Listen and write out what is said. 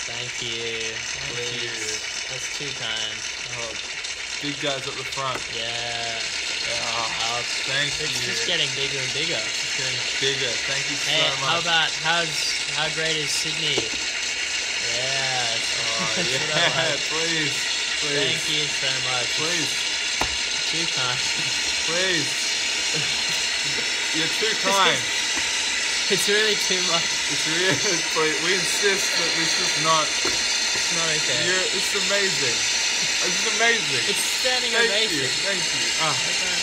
Thank you. Thank you. That's too kind. Oh, big guys at the front. Yeah. Oh, thank you. It's just getting bigger and bigger. It's getting bigger. Thank you so Hey, much. how great is Sydney? Yeah. Oh, that's what I yeah, like. please. Thank you so much. Please. Too kind. Please. You're too kind. It's really too much. It's really, please, we insist that this is not, It's not okay. it's amazing. It's amazing. It's standing Thank ovation. you. Thank you. Ah. I don't